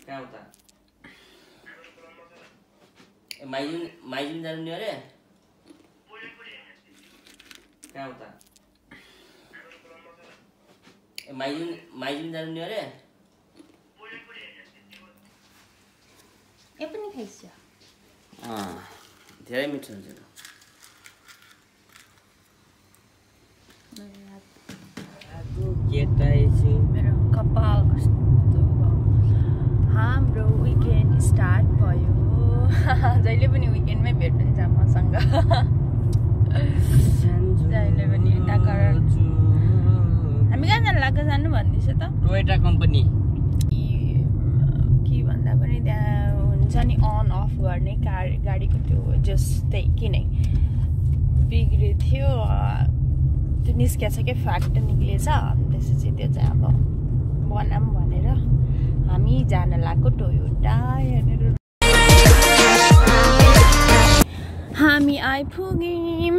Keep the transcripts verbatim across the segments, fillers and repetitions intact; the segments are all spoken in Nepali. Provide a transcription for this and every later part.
कहाँ उता माइजुन माइजुन जानु नि अरे कहाँ उता माइजुन माइजुन जानु नि अरे यो पनि खाइसक्यो अँ धेरै मिठो हुन्छ केटाइछु मेरो कपाल कस्तो हाम्रो विकेन्ड स्टार्ट भयो जहिले पनि विकेन्डमै भेट हुन्छ मसँग जहिले पनि यता कारण हामी कहाँ जानु लाग्छ जानु भन्दैछ त टोयोटा कम्पनी के भन्दा पनि त्यहाँ हुन्छ नि अन अफ गर्ने कार गाडीको त्यो जस्तै किनै बिग्रेको थियो त्यो निस्किएको छ क्या फ्याक्ट निक्लिएछ अनि त्यसपछि त्यो चाहिँ अब बनाऊँ भनेर हामी जान लाग्यो टोयोटा यहाँनिर हामी आइपुग्यौँ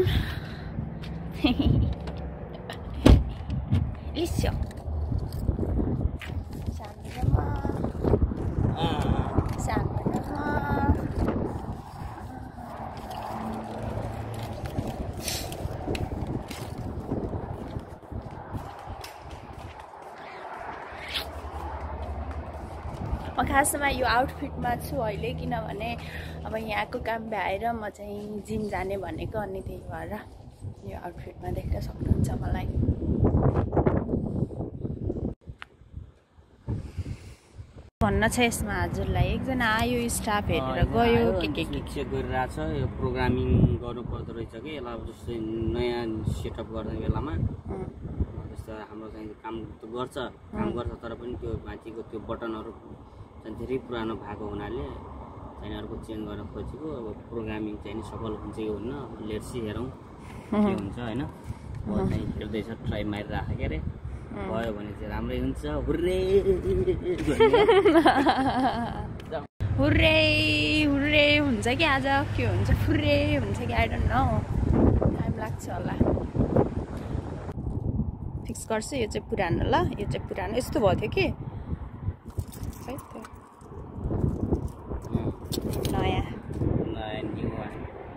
लिस्यो सानोमा सानोमा म खासमा यो आउटफिटमा छु अहिले किनभने अब यहाँको काम भ्याएर म चाहिँ जिम जाने भनेको अनि त्यही भएर यो आउटफिटमा देख्न सक्नुहुन्छ मलाई भन्न छ यसमा हजुरलाई एकजना आयो स्टाफ हेरेर गयो के के के चेक गरिरहेछ यो प्रोग्रामिङ गर्नु पर्दो रहेछ कि यसलाई अब जस्तै नयाँ सेटअप गर्ने बेलामा जस्तो हाम्रो चाहिँ काम त गर्छ काम गर्छ तर पनि त्यो माथिको त्यो बटनहरू चाहिँ धेरै पुरानो भएको हुनाले चाहिँ अर्को चेन्ज गर्न खोजेको अब प्रोग्रामिङ चाहिँ सफल हुन्छ कि हुन्न लेट्सी हेरौँ के हुन्छ होइन चाहिँ हेर्दैछ ट्राई मारिराख के अरे भयो भने चाहिँ राम्रै हुन्छ हुर्रे हुर्रे हुर्रे हुन्छ कि आज के हुन्छ फुर्रे हुन्छ कि आई डोन्ट नो टाइम लाग्छ होला फिक्स गर्छु यो चाहिँ पुरानो ल यो चाहिँ पुरानो यस्तो भयो थियो कि नयाँ नयाँ न्यू वान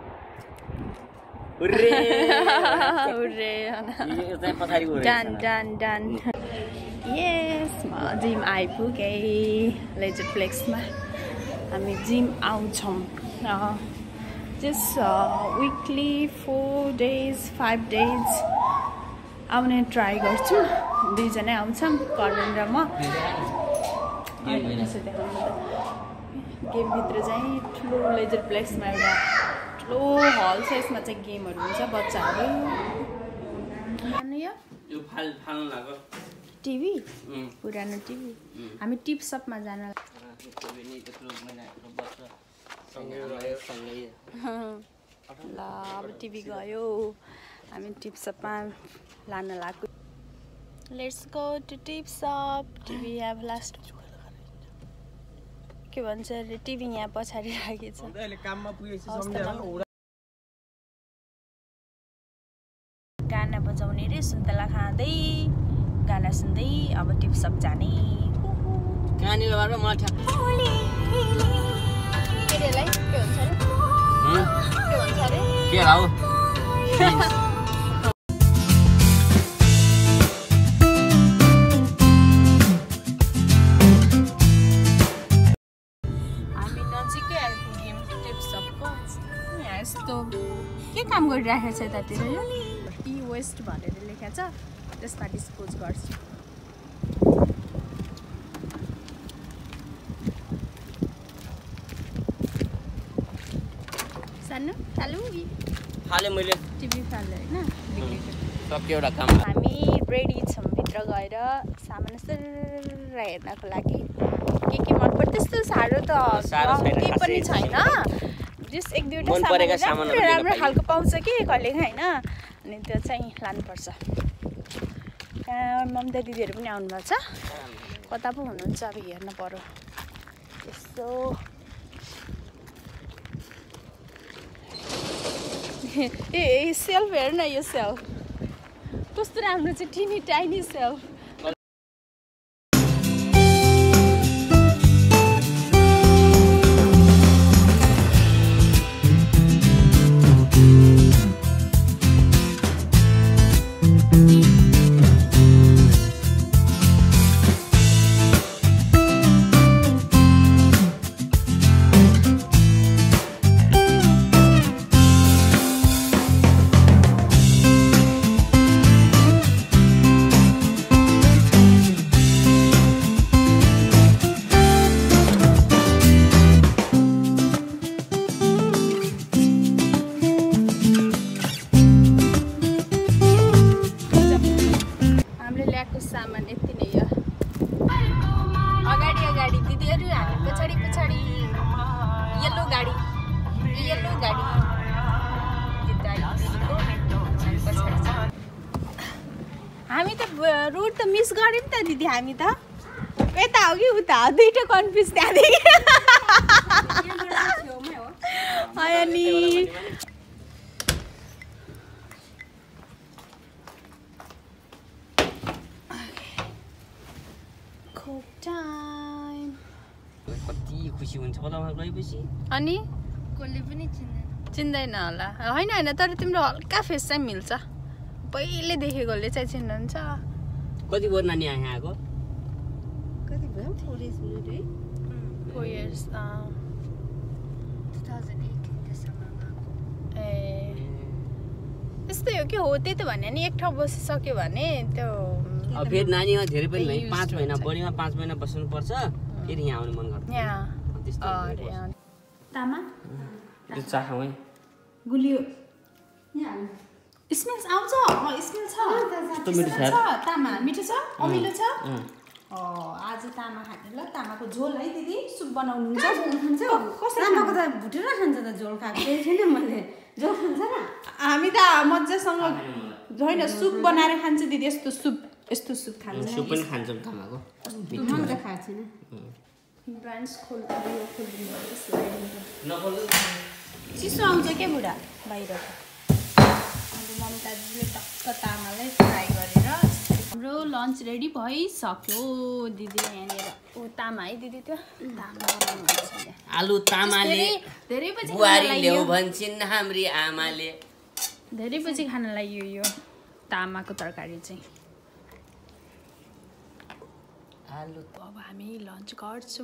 हुर्रे हुर्रे यो चाहिँ पछाडिको डन डन डन यस म जिम आइपुगेँ लेजर फ्लेक्समा हामी जिम आउँछौँ just weekly four days five days आउने ट्राई गर्छु दुईजनै आउँछौँ करण र म गेमभित्र चाहिँ ठुलो लेजर फ्लेक्समा एउटा ठुलो हल छ यसमा चाहिँ गेमहरू हुन्छ बच्चाहरू यो फाल फाल्नु लाग्यो टिभी पुरानो टिभी हामी टिप सपमा जान ल अब टिभी गयो हामी टिप सपमा लान लाग्यो let's go to tip shop TV have last के भन्छ अरे टिभी यहाँ पछाडि राखेको छ गाना बजाउने रे सुन्तला खाँदै गाना सुन्दै अब टिपसप जाने कहाँनिर बाटो मलाई ठ्याक्क केटीहरूलाई के भन्छ अरे के भन्छ अरे के राउ हामी नजिकै आइपुग्यौँ टिपसपको यहाँ यस्तो के काम गरिराखेको छ यतातिर यो टी वेस्ट भनेर लेखेको छ त्यसमा डिस्पोज गर्छु सानो चालु फाले मैले टिभी फाल्यो होइन सक्यो एउटा काम हामी रेडी छौँ भित्र गएर सामान सर हेर्नको लागि के के मन पर्छ त्यस्तो साह्रो त केही पनि छैन जस एक दुईवटा सामान राम्रो राम्रो खालको पाउँछ कि कहिलेकाहीँ होइन अनि त्यो चाहिँ लानुपर्छ ममता दिदीहरू पनि आउनुभएको छ कता पो हुनुहुन्छ अब हेर्न पर्यो यस्तो ए सेल्फ हेर्न यो सेल्फ कस्तो राम्रो छ टिनी टाइनी सेल्फ पछाडि हामी पछाडि पछाडि येल्लो गाडी येल्लो गाडी हामी त रोड त मिस गर्यौँ त दिदी हामी त यता हो कि उता हो दुईटा कन्फ्युज त्यहाँदेखि अनि कति खुसी हुन्छ होला उहाँ गएपछि अनि कसले पनि चिन्दैन चिन्दैन होला होइन होइन तर तिम्रो हल्का फेस चाहिँ मिल्छ पहिले देखेकोले चाहिँ चिन्नुहुन्छ कति भयो नानी यहाँ आएको कति भयो फोर इयर्स भयो है four years two thousand eighteen त्यसम्ममा ए त्यस्तै हो कि हो त्यही त भने नि एक ठाउँ बसिसक्यो भने त्यो अब फेरि नानीमा धेरै पनि होइन पाँच महिना बढीमा पाँच महिना बस्नुपर्छ फेरि यहाँ आउने मन गर्छ यहाँ त्यस्तो तामा त्यो चाखौँ है गुलियो यहाँ स्मेल आउँछ अँ स्मेल छ कस्तो मिठो छ छ तामा मिठो छ अमिलो छ आज तामा खाने ल तामाको झोल है दिदी सुप बनाउनुहुन्छ कसरी तामाको त भुटेर खान्छ त झोल खाएको केही छैन मैले झोल खान्छ र हामी त मजासँग होइन सुप बनाएर खान्छ दिदी यस्तो सुप यस्तो सुप खान्छ सुप पनि खान्छौँ तामाको मैले त खाएको छैन ब्रान्च खोल्नु नखोल्नु चिसो आउँछ क्या बुढा बाहिर अब ममताजीले टक्क तामालाई फ्राई गरेर हाम्रो लन्च रेडी भइसक्यो दिदीले यहाँनिर ऊ तामा है दिदी त्यो तामा बनाउनुहुन्छ आलु तामाले धेरै पछि बुहारी ल्याउ भन्छन् हाम्री आमाले धेरै पछि खानलाई यो यो तामाको तरकारी चाहिँ आलु अब हामी लन्च गर्छौँ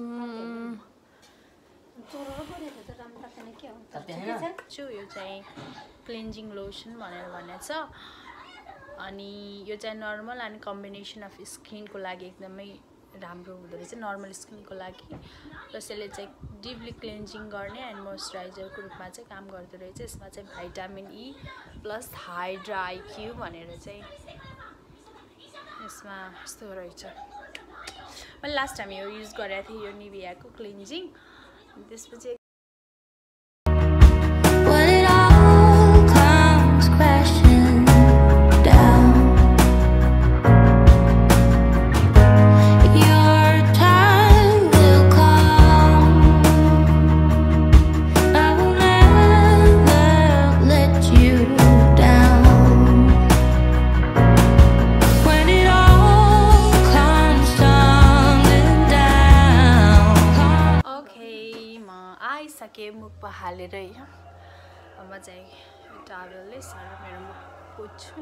छु यो चाहिँ क्लिन्जिङ लोसन भनेर भनेको छ अनि यो चाहिँ नर्मल अनि कम्बिनेसन अफ स्किनको लागि एकदमै राम्रो हुँदो रहेछ नर्मल स्किनको लागि प्लस यसले चाहिँ डिपली क्लिन्जिङ गर्ने एन्ड मोइस्चराइजरको रूपमा चाहिँ काम गर्दो रहेछ यसमा चाहिँ vitamin E plus hydra IQ भनेर चाहिँ यसमा यस्तो रहेछ मैले लास्ट टाइम यो युज गरेको थिएँ यो निभियाको क्लिन्जिङ त्यसपछि आइसकेँ मुखमा हालेरै अब चाहिँ टावलले सर मेरो मुख पोच्छु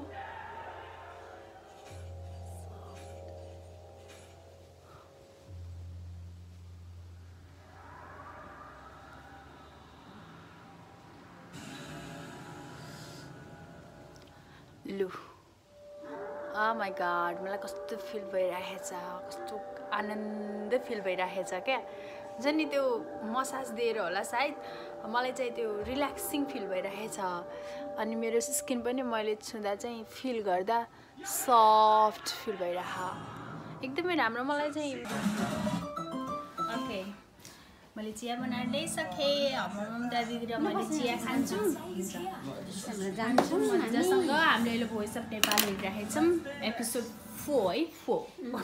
लु oh my god मलाई कस्तो फिल भइरहेछ कस्तो आनन्द फिल भइरहेछ क्या जनि त्यो मसाज दिएर होला सायद मलाई चाहिँ त्यो रिल्याक्सिङ फिल भइरहेछ अनि मेरो स्किन पनि मैले छुँदा चाहिँ फिल गर्दा सफ्ट फिल भइरह एकदमै राम्रो मलाई चाहिँ ओके मैले चिया बनाएर ल्याइसकेँ अब ममता दिदी र मैले चिया खान्छौँ जान्छौँ मजासँग हामीले अहिले भोइस अफ नेपाल हेरिरहेको छौँ एपिसोड फोर है फोर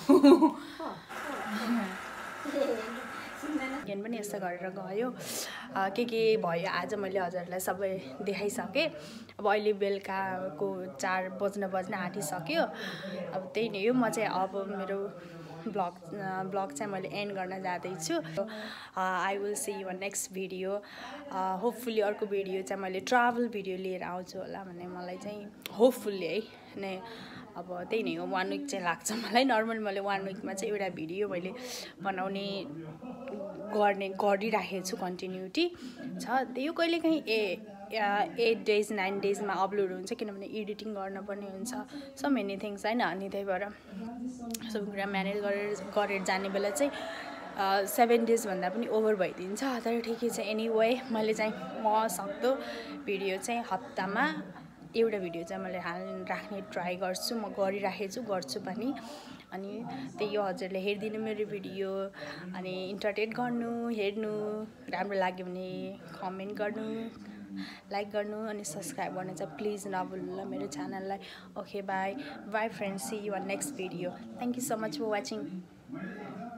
गेन पनि यस्तो गरेर गयो के के भयो आज मैले हजुरलाई सबै देखाइसकेँ अब अहिले बेलुकाको चार बज्न बज्न आँटिसक्यो अब त्यही नै हो म चाहिँ अब मेरो ब्लग ब्लग चाहिँ मैले एन्ड गर्न जाँदैछु I will see you next video hopefully अर्को भिडियो चाहिँ मैले ट्राभल भिडियो लिएर आउँछु होला भन्ने मलाई चाहिँ होपफुल्ली है नै अब त्यही नै हो वान विक चाहिँ लाग्छ मलाई नर्मल मैले वान विकमा चाहिँ एउटा भिडियो मैले बनाउने गर्ने गरिराखेको छु कन्टिन्युटी छ त्यो कहिलेकाहीँ ए एट डेज नाइन डेजमा अपलोड हुन्छ किनभने एडिटिङ गर्न पनि हुन्छ सो मेनी थिङ्स होइन अनि त्यही भएर सबै कुरा म्यानेज गरेर गरेर जाने बेला चाहिँ सेभेन डेजभन्दा पनि ओभर भइदिन्छ तर ठिकै छ एनी वे मैले चाहिँ म सक्दो भिडियो चाहिँ हप्तामा एउटा भिडियो चाहिँ मैले हाल राख्ने ट्राई गर्छु म गरिराखेको छु गर्छु पनि अनि त्यही हो, हजुरले हेरिदिनु मेरो भिडियो अनि इन्टरटेन गर्नु, हेर्नु, राम्रो लाग्यो भने कमेन्ट गर्नु, लाइक गर्नु अनि सब्सक्राइब गर्नु चाहिँ प्लिज नभुल्नु ल मेरो च्यानललाई। Okay bye bye friends, see you on next video. Thank you so much for watching.